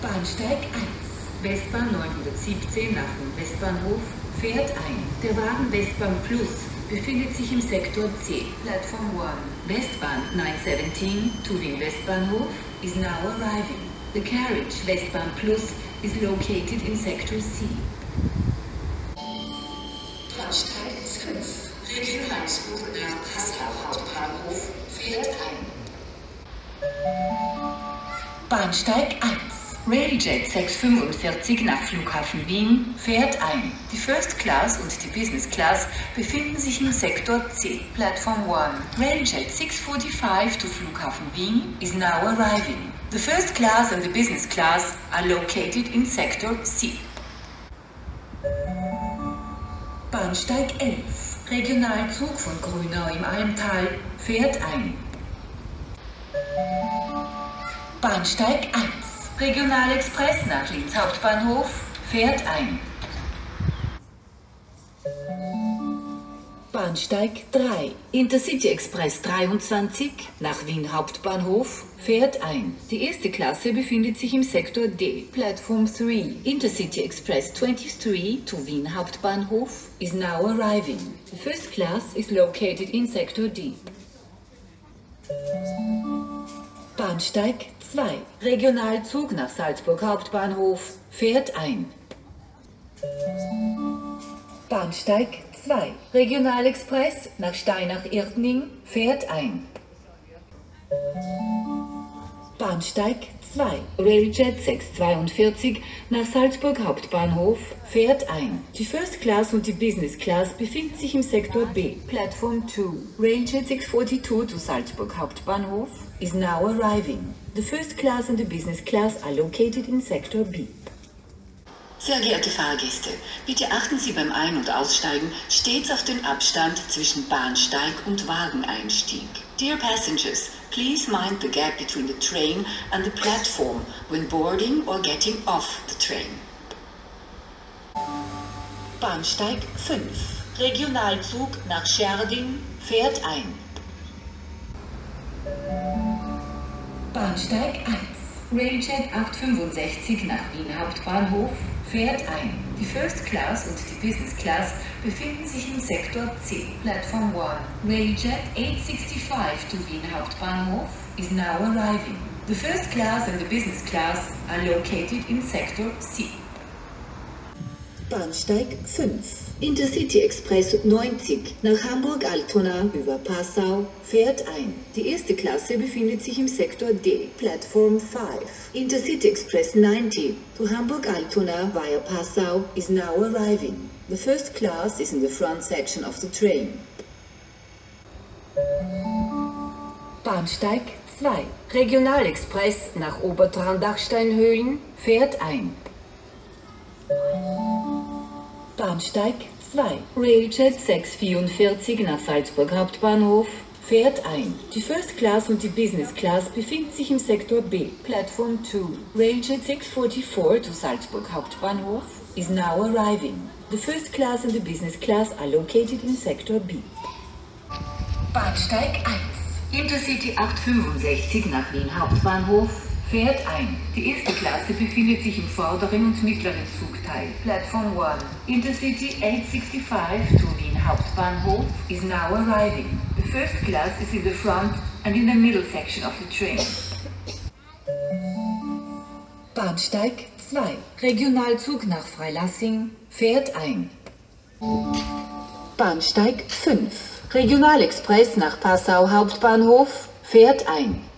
Bahnsteig 1. Westbahn 917 nach dem Westbahnhof fährt ein. Der Wagen Westbahn Plus befindet sich im Sektor C, Platform 1. Westbahn 917 to Wien Westbahnhof is now arriving. The carriage Westbahn Plus is located in Sector C. Bahnsteig 5. Regionalzug nach Passau Hauptbahnhof fährt ein. Bahnsteig 1. Railjet 645 nach Flughafen Wien fährt ein. Die First Class und die Business Class befinden sich im Sektor C, Platform 1. Railjet 645 to Flughafen Wien is now arriving. The First Class and the Business Class are located in Sektor C. Bahnsteig 11. Regionalzug von Grünau im Almtal fährt ein. Bahnsteig 1. Regionalexpress nach Linz Hauptbahnhof fährt ein. Bahnsteig 3. Intercity Express 23 nach Wien Hauptbahnhof fährt ein. Die erste Klasse befindet sich im Sektor D, Platform 3. Intercity Express 23 to Wien Hauptbahnhof is now arriving. The first class is located in Sektor D. Bahnsteig 2. Regionalzug nach Salzburg Hauptbahnhof fährt ein. Bahnsteig 2. Regionalexpress nach Steinach-Irtning fährt ein. Bahnsteig 2. Railjet 642 nach Salzburg Hauptbahnhof fährt ein. Die First Class und die Business Class befinden sich im Sektor B, Platform 2. Railjet 642 to Salzburg Hauptbahnhof is now arriving. The First Class and the Business Class are located in Sektor B. Sehr geehrte Fahrgäste, bitte achten Sie beim Ein- und Aussteigen stets auf den Abstand zwischen Bahnsteig und Wageneinstieg. Dear passengers, please mind the gap between the train and the platform when boarding or getting off the train. Bahnsteig 5. Regionalzug nach Schärding fährt ein. Bahnsteig 1. Railjet 865 nach Wien Hauptbahnhof fährt ein. Die First Class und die Business Class befinden sich im Sektor C, Platform 1. Railjet 865 to Wien Hauptbahnhof is now arriving. The First Class and the Business Class are located in Sektor C. Bahnsteig 5. Intercity Express 90 nach Hamburg-Altona über Passau fährt ein. Die erste Klasse befindet sich im Sektor D, Platform 5. Intercity Express 90 to Hamburg-Altona via Passau is now arriving. The first class is in the front section of the train. Bahnsteig 2. Regionalexpress nach Obertraun-Dachsteinhöhen fährt ein. Bahnsteig 2. Railjet 644 nach Salzburg Hauptbahnhof fährt ein. Die First Class und die Business Class befinden sich im Sektor B, Platform 2. Railjet 644 to Salzburg Hauptbahnhof is now arriving. The First Class and the Business Class are located in Sektor B. Bahnsteig 1. Intercity 865 nach Wien Hauptbahnhof fährt ein. Die erste Klasse befindet sich im vorderen und mittleren Zugteil, Platform 1. Intercity 865 to Wien Hauptbahnhof is now arriving. The first class is in the front and in the middle section of the train. Bahnsteig 2. Regionalzug nach Freilassing fährt ein. Bahnsteig 5. Regionalexpress nach Passau Hauptbahnhof fährt ein.